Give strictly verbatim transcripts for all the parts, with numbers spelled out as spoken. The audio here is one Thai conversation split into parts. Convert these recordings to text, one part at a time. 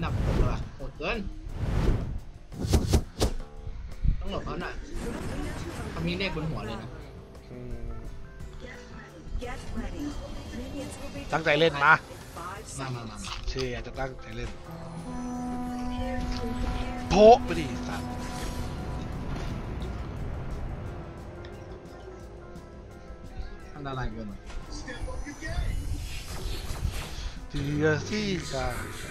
ดับหกเลยโหดเกินต้องหลบเขาหน่อยทำนี้เด็กบนหัวเลยนะตั้งใจเล่นมามามามาเชียจะตั้งใจเล่นโผไปดิสัตว์อันตรายเกินเดียซี่จ้า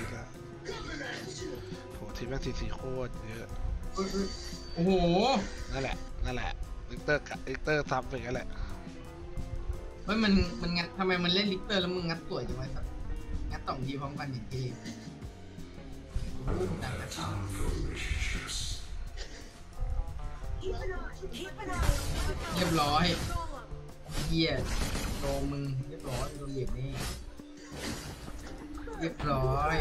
โหทีมแม่งสี่สี่โคตรเยอะโอ้โหนั่นแหละนั่นแหละลิกเตอร์ลิกเตอร์ซับไปกันแหละเฮ้ยมันมันงัดทำไมมันเล่นลิกเตอร์แล้วมึงงัดสวยจังวะสัตว์งัดสองทีพร้อมกันอย่างที่เรียบร้อยเหี้ยโดนมึงเรียบร้อยโดนเหยียบนี่เรียบร้อย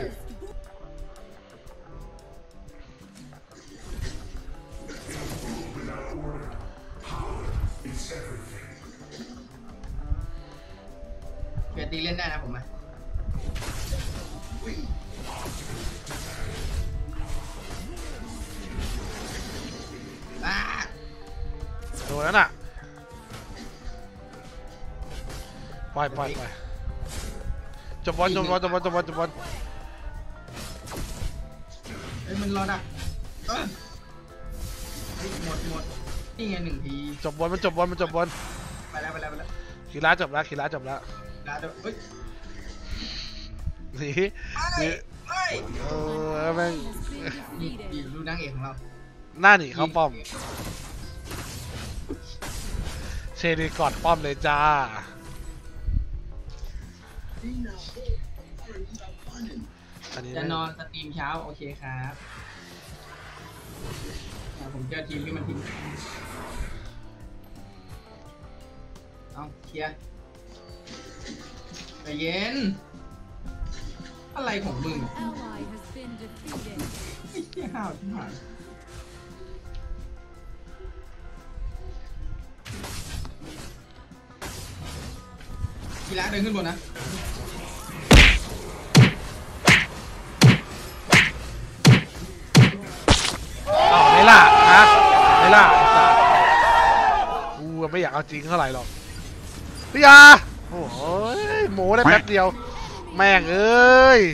เกิดตีเล่นได้นะผมนะโดนแล้วน่ะปล่อยปล่อยปล่อยจบบอลจบบอลจบบอลจบบอลจบบอลเฮ้ยมันรอดักเออหมดหมดนี่ไงหนึ่งทีจบบอลมันจบบอลมันจบบอลไปแล้วไปแล้วไปแล้วคีราจบแล้วคีราจบแล้วลาเดี๋ยวเฮ้ยหนีหนีเออแม่งนี่ดูนางเอกของเราหน้าหนีเข้าป้อมเชนีกอดป้อมเลยจ้าจะนอนสตรีมเช้าโอเคครับผมเจอทีมที่มันทิ้งเอาเคลียร์ใจเย็นอะไรของมึงไอ้เหี้ยห้าวที่ผ่านกีฬาเดินขึ้นบนนะเอาไม่ล่ะฮะไม่ล่ะกูไม่อยากเอาจริงเท่าไหร่หรอกพี่ยาโอ้ยโม้ได้แป๊บเดียวแม่งเอ้ย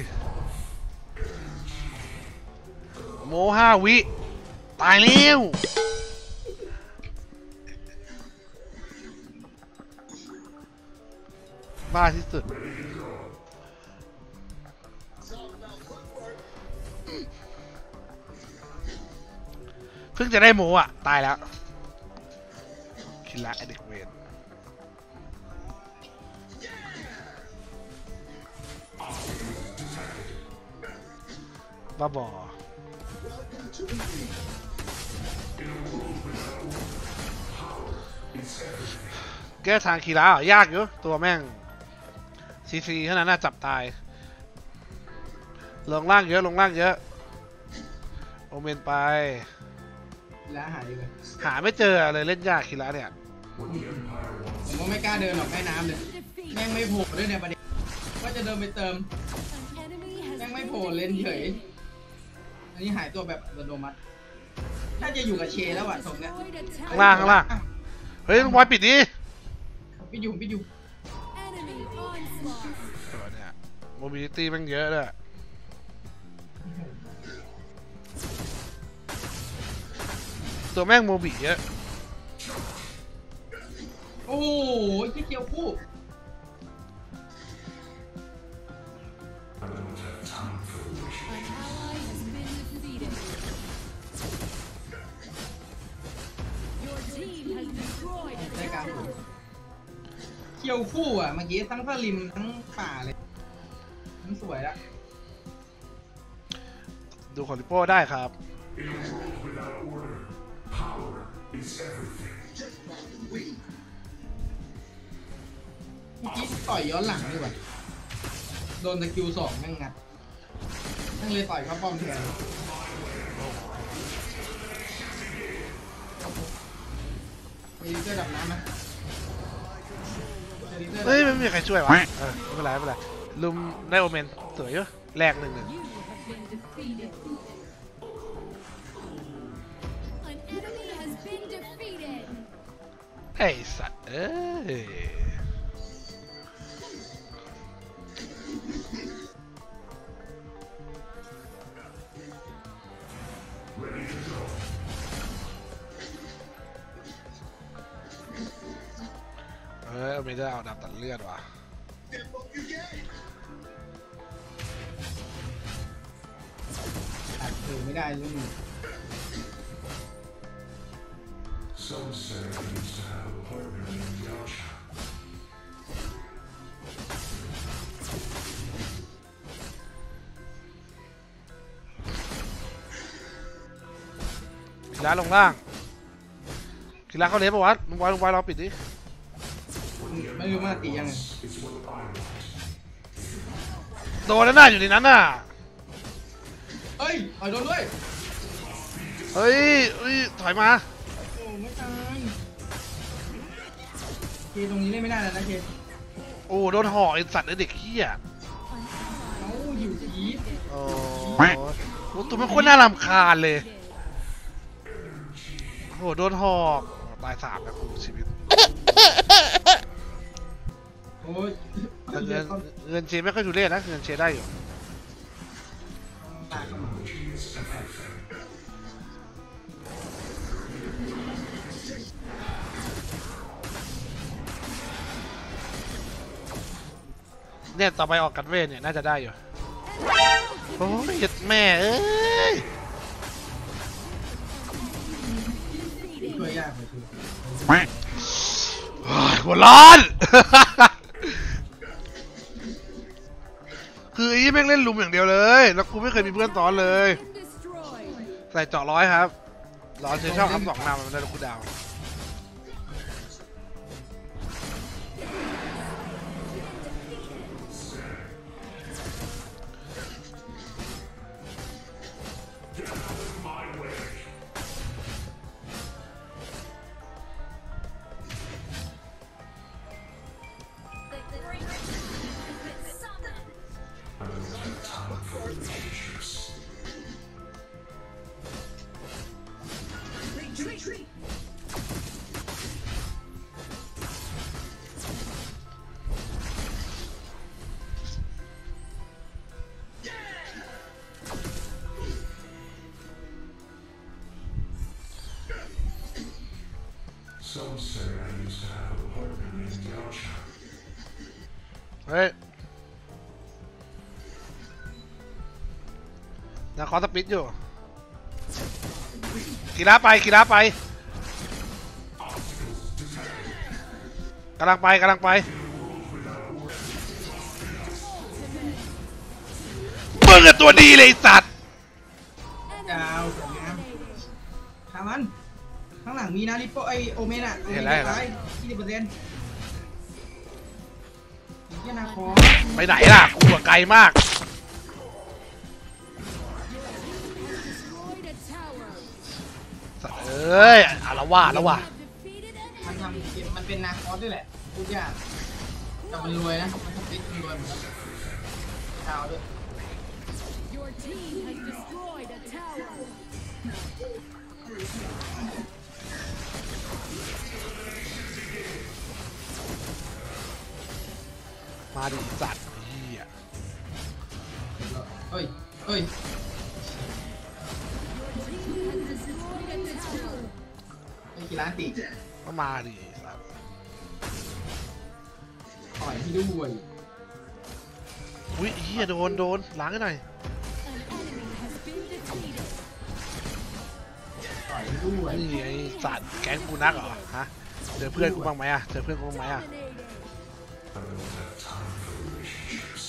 โม้ห้าวิตายเร็วบ้าที่สุดเพิ่งจะได้โม้อะตายแล้วคิดละไอเด็กเวรบ้าบอแก้ทางคีระยากอยู่ตัวแม่งซีซีเท่านั้นน่าจับตายลงล่างเยอะลงล่างเยอะโอเมนไปแล้วหาเลยหาไม่เจอเลยเล่นยากคีระเนี่ยผมก็ไม่กล้าเดินหรอกใต้น้ำเลยแม่งไม่โผล่ด้วยในประเด็นว่าจะเดินไปเติมแม่งไม่โผล่เล่นเฉยอันนี้หายตัวแบบอัตโนมัติถ้าจะอยู่กับเชแล้วอะตรงเนี้ยข้างล่างข้างล่างเฮ้ยบอยปิดดิปิดอยู่ปิดอยู่เนี่ยโมบิลิตี้แม่งเยอะเลยตัวแม่งโมบิเยอะโอ้ยที่เกี่ยวคู่ได้การเกี่ยวคู่อ่ะเมื่อกี้ทั้งสลิมทั้งป่าเลยทั้งสวยละดูของลิโป้ได้ครับเมื่อกี้ต่อยย้อนหลังดีกว่าโดนตะคิวสองแม่งงัดแม่งเลยต่อยเข้าป้อมแทนมีเสื้อดับน้ำไหมเฮ้ยไม่มีใครช่วยวะเออไม่เป็นไรไม่เป็นไรลุมได้โอเมนสวยเยอะแลกหนึ่งหนึ่ง ไอ้สัตว์เอ้ยเออไม่ได้เอาดาบตัดเลือดว่ะตัดถือไม่ได้เลย Some say I used to have a partner named Yasha. กีฬาลงล่างกีฬาเข้าเลฟปะวะลุงบอยลุงบอยเราปิดดิไม่รู้มาตียังไง It's what I want. โดนแล้วน่าอยู่ในนั้นน่ะเฮ้ยถอยโดนด้วยเฮ้ยเฮ้ยถอยมาโอ้ไม่ตายเคตรงนี้เล่นไม่ได้แล้วนะเคโอ้โดนห่อไอ้สัตว์ไอ้เด็กเหี้ยเขาหิวจีดโอ้โหตัวมันโคตรน่ารำคาญเลยโอ้โหโดนหอกตายสามแล้วกูชีวิตโอ้ยแต่เงินเงินเชไม่ค่อยทุเรศนะเงินเชได้อยู่ตายเข้ามาเนี่ยต่อไปออกกันเวทเนี่ยน่าจะได้อยู่โอ้ยยัดแม่เอ้ยช่วยยากเลยคือโอ้ยหัวร้อน คือไอ้แม่งเล่นลุมอย่างเดียวเลยแล้วกูไม่เคยมีเพื่อนซ้อนเลยใส่เจาะร้อยครับร้อนเชชอบคำสองนามมันได้ลูกกูดาว Some say I used to have a partner named Yasha. เฮ้ยนาคอสปิดอยู่กีฬาไปกีฬาไปกำลังไปกำลังไปมึงอะตัวดีเลยไอ้สัตว์ดาวสวยงามขามันข้างหลังมีนะริปโปไอโอเมนอะยี่สิบเปอร์เซ็นต์ยี่นาคอไปไหนล่ะกูอะไกลมากสัตว์เอ้ยอาละว่าแล้วว่ะมันทำเกมมันเป็นนาคอสด้วยแหละทุกอย่างแต่มันรวยนะมันทำติ๊กมันรวยหมดแล้วดาวด้วย Your team has destroyed a tower. มาดิสัตว์เหี้ยเฮ้ยเฮ้ย Has destroyed a tower. ไอ้กีฬาตีก็มาดิสัตว์ต่อยที่ด้วยอุ้ยเหี้ยโดนโดนล้างให้หน่อย An enemy has been defeated. ต่อยที่ด้วยนี่ไอ้สัตว์แก๊งกูนักเหรอฮะเจอเพื่อนกูบ้างไหมอะเจอเพื่อนกูบ้างไหมอะ I don't have time for relationships.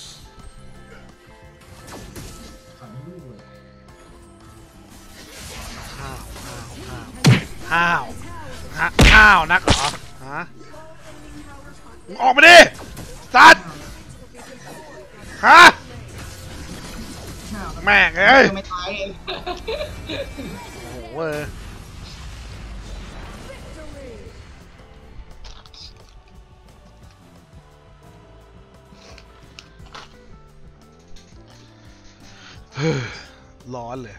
ต่อยที่ด้วยห้าวห้าวห้าวห้าวห้าวนักเหรอฮะมึงออกมาดิสัตว์ฮะแม่งเอ้ยไม่ตายเองโอ้โหเว้ยร้อนเลย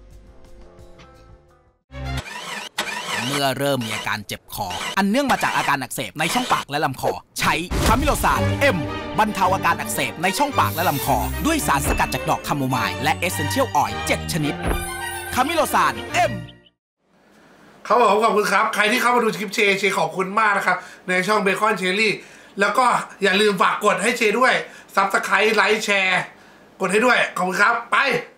เมื่อเริ่มมีอาการเจ็บคออันเนื่องมาจากอาการอักเสบในช่องปากและลำคอใช้คามิโลซานเอ็มบรรเทาอาการอักเสบในช่องปากและลำคอด้วยสารสกัดจากดอกคาโมไมล์และเอเซนเชียลออยล์เจ็ดชนิดคามิโลซานเอ็มเขาบอกขอบคุณครับใครที่เข้ามาดูคลิปเชเชขอบคุณมากนะครับในช่องเบคอนเชอรี่แล้วก็อย่าลืมฝากกดให้เชด้วยซับสไครต์ไลค์แชร์กดให้ด้วยขอบคุณครับไป